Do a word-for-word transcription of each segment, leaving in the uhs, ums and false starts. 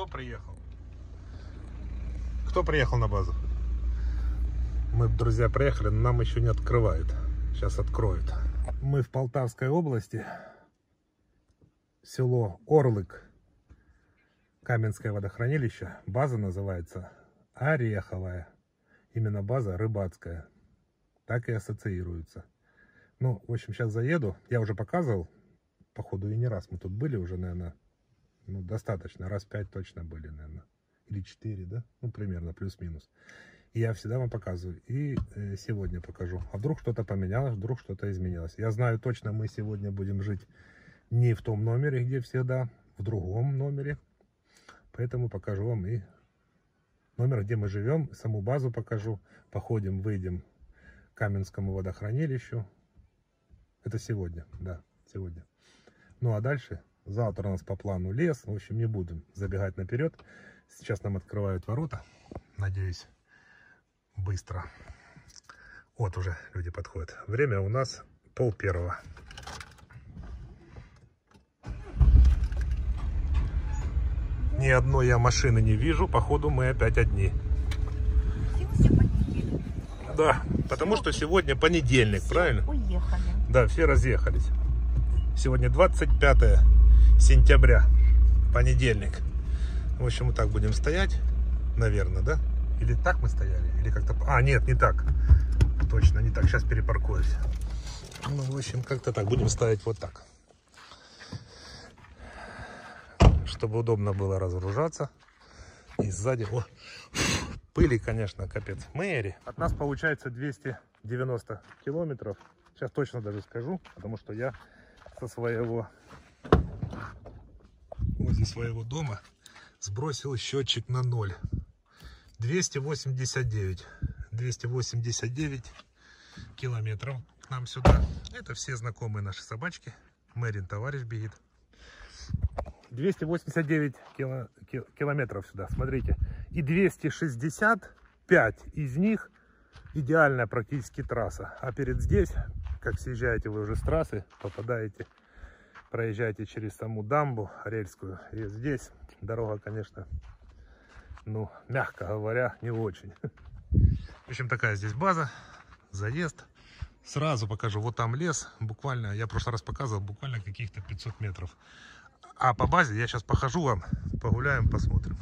Кто приехал? Кто приехал на базу? Мы, друзья, приехали, но нам еще не открывают. Сейчас откроют. Мы в Полтавской области. Село Орлык. Каменское водохранилище. База называется Ореховая. Именно база рыбацкая. Так и ассоциируется. Ну, в общем, сейчас заеду. Я уже показывал. Походу и не раз мы тут были уже, наверное. Ну, достаточно. Раз пять точно были, наверное. Или четыре, да? Ну, примерно, плюс-минус. И я всегда вам показываю. И э, сегодня покажу. А вдруг что-то поменялось, вдруг что-то изменилось. Я знаю точно, мы сегодня будем жить не в том номере, где всегда, в другом номере. Поэтому покажу вам и номер, где мы живем. Саму базу покажу. Походим, выйдем к Каменскому водохранилищу. Это сегодня, да, сегодня. Ну, а дальше... Завтра у нас по плану лес. В общем, не будем забегать наперед. Сейчас нам открывают ворота. Надеюсь, быстро. Вот уже люди подходят. Время у нас пол первого. Ни одной я машины не вижу. Походу мы опять одни. Да, потому что сегодня понедельник, все правильно? Уехали. Да, все разъехались. Сегодня двадцать пятое сентября, понедельник. В общем, мы так будем стоять, наверное, да? Или так мы стояли? Или как-то... А, нет, не так. Точно, не так. Сейчас перепаркуюсь. Ну, в общем, как-то так. Будем ставить вот так. Чтобы удобно было разгружаться. И сзади... О, пыли, конечно, капец. Мэри. От нас получается двести девяносто километров. Сейчас точно даже скажу, потому что я со своего... возле своего дома сбросил счетчик на ноль. двести восемьдесят девять. двести восемьдесят девять километров к нам сюда. Это все знакомые наши собачки. Мэрин, товарищ, бегит. двести восемьдесят девять кило, кил, километров сюда, смотрите. И двести шестьдесят пять из них идеальная практически трасса. А перед здесь, как съезжаете вы уже с трассы, попадаете... Проезжаете через саму дамбу рельскую. И здесь дорога, конечно, ну, мягко говоря, не очень. В общем, такая здесь база. Заезд. Сразу покажу. Вот там лес. Буквально, я в прошлый раз показывал, буквально каких-то пятьсот метров. А по базе я сейчас похожу вам. Погуляем, посмотрим.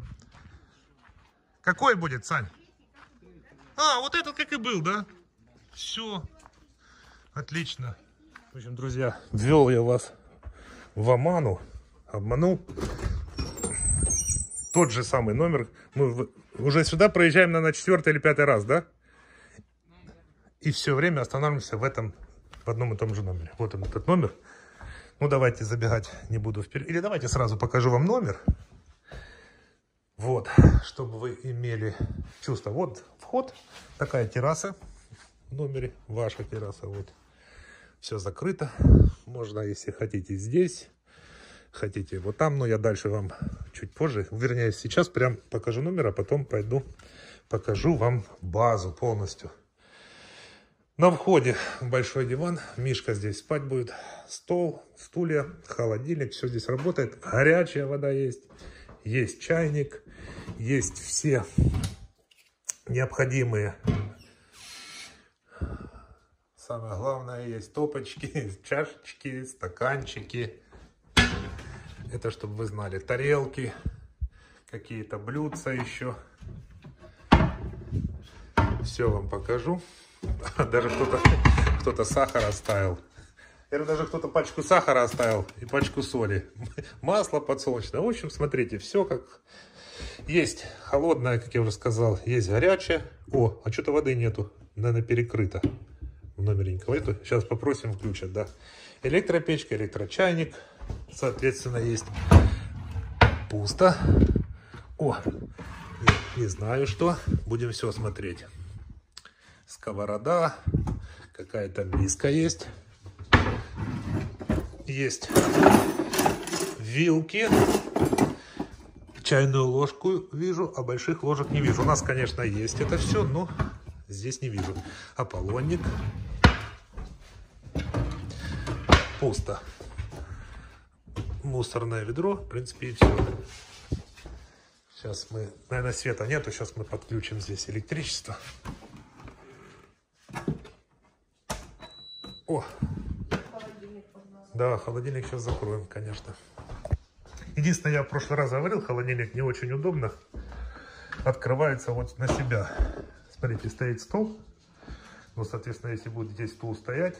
Какой будет, Сань? А, вот этот как и был, да? Все. Отлично. В общем, друзья, ввел я вас в оману, обманул. Тот же самый номер. Мы уже сюда проезжаем, наверное, четвертый или пятый раз, да? И все время останавливаемся в этом, в одном и том же номере. Вот он, этот номер. Ну, давайте забегать не буду вперед. Или давайте сразу покажу вам номер. Вот, чтобы вы имели чувство. Вот вход, такая терраса в номере, ваша терраса, вот. Все закрыто. Можно, если хотите, здесь. Хотите вот там. Но я дальше вам чуть позже. Вернее, сейчас прям покажу номер, а потом пойду покажу вам базу полностью. На входе большой диван. Мишка здесь спать будет. Стол, стулья, холодильник. Все здесь работает. Горячая вода есть. Есть чайник. Есть все необходимые... Самое главное, есть топочки, чашечки, стаканчики. Это, чтобы вы знали, тарелки, какие-то блюдца еще. Все вам покажу. Даже кто-то кто-то сахар оставил. Даже кто-то пачку сахара оставил и пачку соли. Масло подсолнечное. В общем, смотрите, все как есть. Холодное, как я уже сказал, есть горячее. О, а что-то воды нету. Наверное, перекрыто. В номере никого нету. Сейчас попросим, включат, да. Электропечка, электрочайник. Соответственно, есть пусто. О, не, не знаю что. Будем все смотреть. Сковорода. Какая-то миска есть. Есть вилки. Чайную ложку вижу, а больших ложек не вижу. У нас, конечно, есть это все, но здесь не вижу. Аполлонник. Пусто. Мусорное ведро, в принципе, и все. Сейчас мы, наверное, света нету, сейчас мы подключим здесь электричество. О! Да, холодильник сейчас закроем, конечно. Единственное, я в прошлый раз говорил, холодильник не очень удобно. Открывается вот на себя. Смотрите, стоит стол. Ну, соответственно, если будет здесь стул стоять.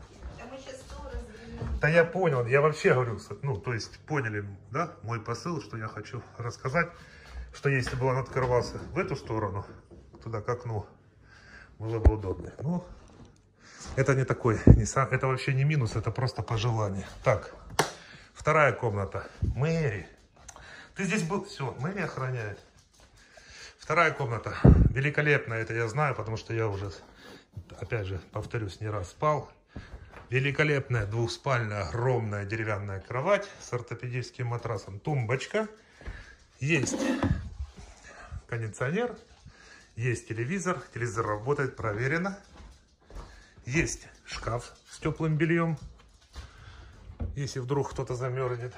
Да я понял, я вообще говорю, ну, то есть поняли, да, мой посыл, что я хочу рассказать, что если бы он открывался в эту сторону, туда к окну, было бы удобно. Ну, это не такой, не сам, это вообще не минус, это просто пожелание. Так, вторая комната. Мэри. Ты здесь был? Все, Мэри охраняет. Вторая комната. Великолепная, это я знаю, потому что я уже, опять же, повторюсь, не раз спал. Великолепная двухспальная огромная деревянная кровать с ортопедическим матрасом. Тумбочка. Есть кондиционер. Есть телевизор. Телевизор работает, проверено. Есть шкаф с теплым бельем. Если вдруг кто-то замерзнет.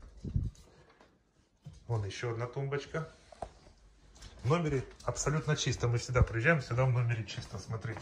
Вон еще одна тумбочка. В номере абсолютно чисто. Мы всегда приезжаем, всегда в номере чисто. Смотрите.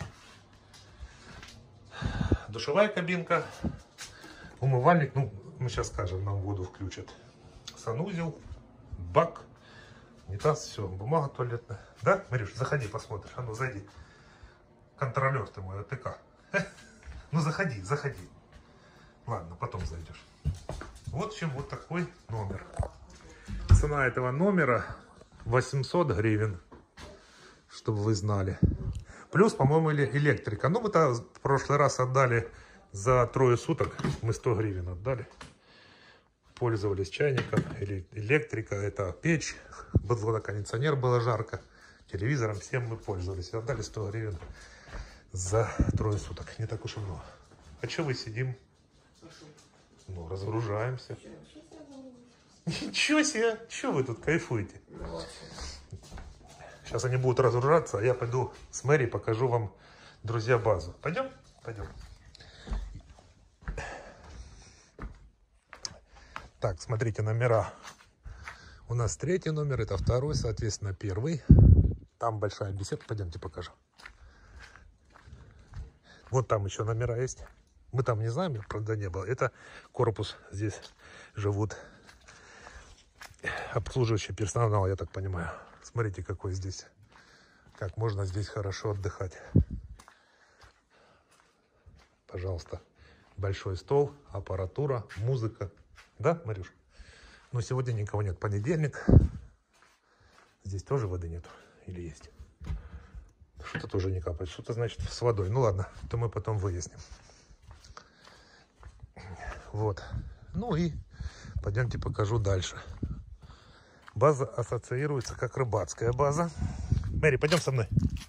Душевая кабинка. Умывальник. Ну, мы сейчас скажем, нам воду включат. Санузел. Бак. Унитаз. Все. Бумага туалетная. Да, Марюш, заходи, посмотришь. А ну, зайди. Контролер ты мой, АТК. Ну, заходи, заходи. Ладно, потом зайдешь. Вот в общем, вот такой номер. Цена этого номера восемьсот гривен, чтобы вы знали. Плюс, по-моему, электрика. Ну, мы-то в прошлый раз отдали за трое суток. Мы сто гривен отдали. Пользовались чайником. Электрика, это печь. Кондиционер, было жарко. Телевизором, всем мы пользовались. Отдали сто гривен за трое суток. Не так уж и много. А что мы сидим? Ну, разгружаемся. Ничего себе! Что вы тут кайфуете? Сейчас они будут разгружаться, а я пойду с Мэри, покажу вам, друзья, базу. Пойдем? Пойдем. Так, смотрите, номера. У нас третий номер, это второй, соответственно, первый. Там большая беседка, пойдемте покажу. Вот там еще номера есть. Мы там не знаем, правда, не было. Это корпус, здесь живут обслуживающий персонал, я так понимаю. Смотрите, какой здесь, как можно здесь хорошо отдыхать. Пожалуйста, большой стол, аппаратура, музыка. Да, Марюш? Но сегодня никого нет. Понедельник. Здесь тоже воды нету. Или есть? Что-то тоже не капает. Что-то значит с водой. Ну ладно, то мы потом выясним. Вот. Ну и пойдемте покажу дальше. База ассоциируется как рыбацкая база. Мэри, пойдем со мной.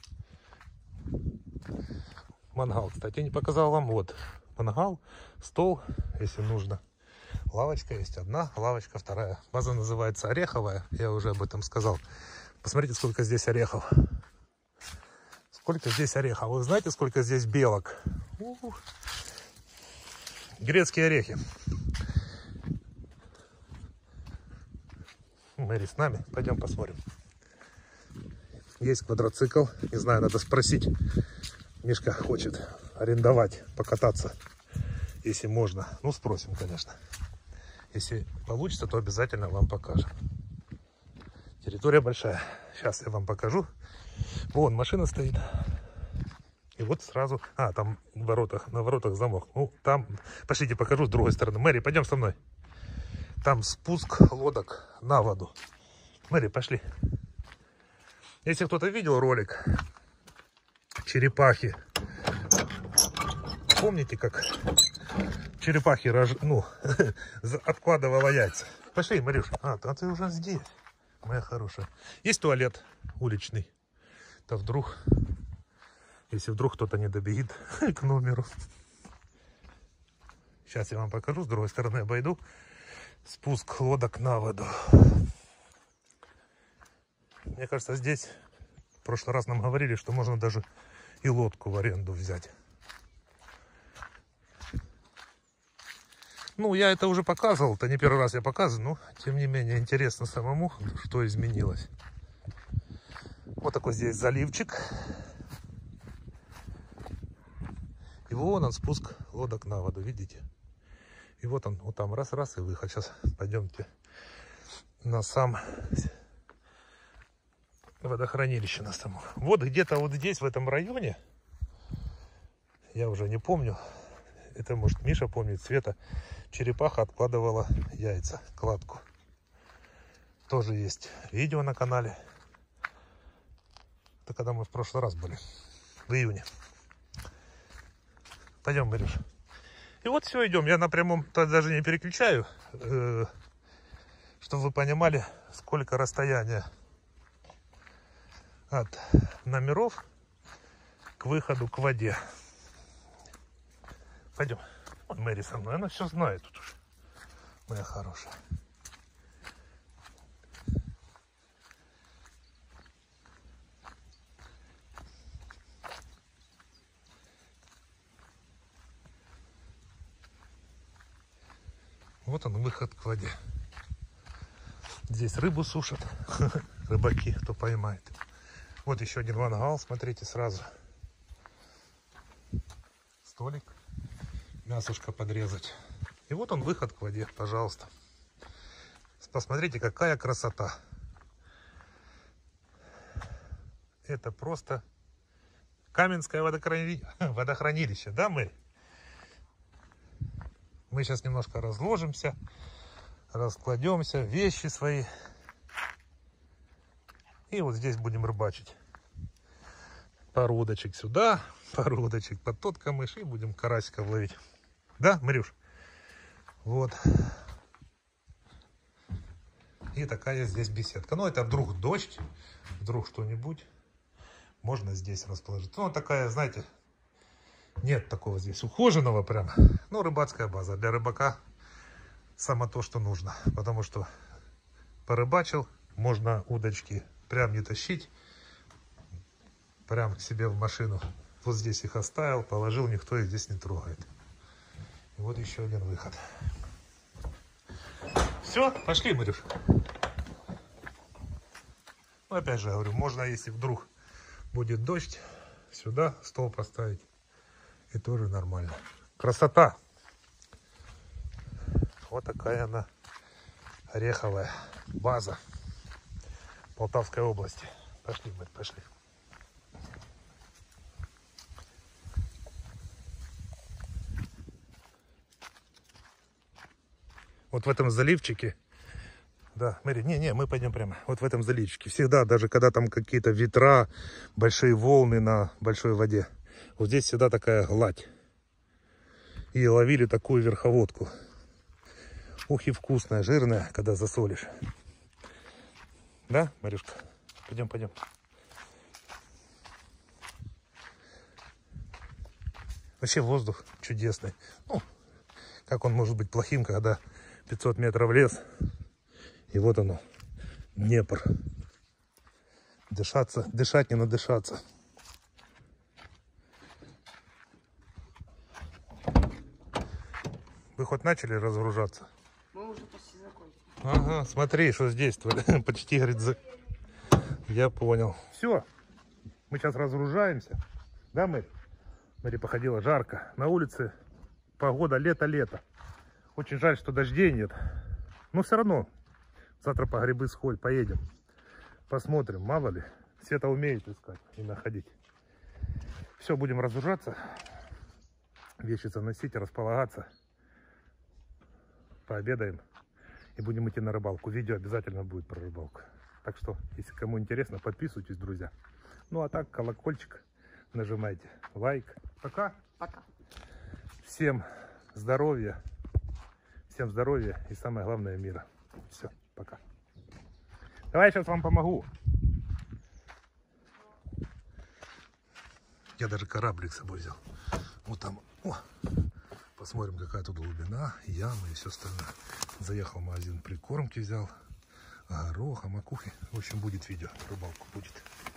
Мангал, кстати, я не показал вам. Вот мангал, стол, если нужно. Лавочка есть одна, лавочка вторая. База называется Ореховая. Я уже об этом сказал. Посмотрите, сколько здесь орехов. Сколько здесь орехов. Вы знаете, сколько здесь белок? У-у-у. Грецкие орехи. Мэри с нами. Пойдем посмотрим. Есть квадроцикл. Не знаю, надо спросить. Мишка хочет арендовать, покататься. Если можно. Ну, спросим, конечно. Если получится, то обязательно вам покажем. Территория большая. Сейчас я вам покажу. Вон машина стоит. И вот сразу... А, там в воротах, на воротах замок. Ну, там... Пошлите, покажу с другой стороны. Мэри, пойдем со мной. Там спуск лодок на воду. Мэри, пошли. Если кто-то видел ролик черепахи, помните, как черепахи рож... ну, откладывала яйца? Пошли, Марюш. А, а ты уже здесь, моя хорошая. Есть туалет уличный. То вдруг, если вдруг кто-то не добегит к номеру. Сейчас я вам покажу. С другой стороны обойду. Спуск лодок на воду. Мне кажется, здесь в прошлый раз нам говорили, что можно даже и лодку в аренду взять. Ну, я это уже показывал, это не первый раз я показываю, но тем не менее интересно самому, что изменилось. Вот такой здесь заливчик. И вон он, спуск лодок на воду, видите? И вот он, вот там раз-раз и выход. Сейчас пойдемте на сам водохранилище на самом. Вот где-то вот здесь, в этом районе, я уже не помню, это может Миша помнит, Света, черепаха откладывала яйца, кладку. Тоже есть видео на канале. Это когда мы в прошлый раз были, в июне. Пойдем, Марюш. И вот все, идем. Я на прямом даже не переключаю, э, чтобы вы понимали, сколько расстояния от номеров к выходу к воде. Пойдем. Вот Мэри со мной. Она все знает тут уже. Моя хорошая. Вот он, выход к воде. Здесь рыбу сушат. Рыбаки, кто поймает. Вот еще один мангал, смотрите, сразу. Столик. Мясушка подрезать. И вот он, выход к воде, пожалуйста. Посмотрите, какая красота. Это просто Каменское водохрани... водохранилище, да, мы? Мы сейчас немножко разложимся, раскладемся, вещи свои. И вот здесь будем рыбачить. Пару удочек сюда, пару удочек под тот камыш, и будем карасиков ловить. Да, Марюш? Вот. И такая здесь беседка. Ну, это вдруг дождь, вдруг что-нибудь. Можно здесь расположить. Ну, такая, знаете, нет такого здесь ухоженного прям. Ну, рыбацкая база. Для рыбака само то, что нужно. Потому что порыбачил, можно удочки прям не тащить. Прям к себе в машину. Вот здесь их оставил, положил, никто их здесь не трогает. И вот еще один выход. Все, пошли, Марюш. Ну, опять же говорю, можно, если вдруг будет дождь, сюда стол поставить. И тоже нормально. Красота. Вот такая она, ореховая база Полтавской области. Пошли, мы пошли. Вот в этом заливчике, да, Мэри, не-не, мы пойдем прямо. Вот в этом заливчике всегда, даже когда там какие-то ветра, большие волны на большой воде, вот здесь всегда такая гладь. И ловили такую верховодку. Ух, и вкусная, жирная, когда засолишь. Да, Марюшка? Пойдем, пойдем. Вообще воздух чудесный. Ну, как он может быть плохим, когда пятьсот метров лес. И вот оно, Днепр. Дышаться, дышать не надышаться. Вы хоть начали разгружаться? Мы уже почти закончили. Ага, смотри, что здесь. Почти, говорит, за... Я понял. Все, мы сейчас разгружаемся. Да, Мэри? Мэри походила, жарко. На улице погода лето-лето. Очень жаль, что дождей нет. Но все равно. Завтра по грибы сходим, поедем. Посмотрим, мало ли. Света умеет искать и находить. Все, будем разгружаться. Вещи заносить, располагаться. Пообедаем. И будем идти на рыбалку. Видео обязательно будет про рыбалку. Так что, если кому интересно, подписывайтесь, друзья. Ну а так, колокольчик нажимайте. Лайк. Пока. Пока. Всем здоровья. Всем здоровья и самое главное мира. Все, пока. Давай я сейчас вам помогу. Я даже кораблик с собой взял. Вот там. О, посмотрим, какая тут глубина, ямы и все остальное. Заехал в магазин, прикормки взял. Гороха, макухи. В общем, будет видео. Рыбалку будет.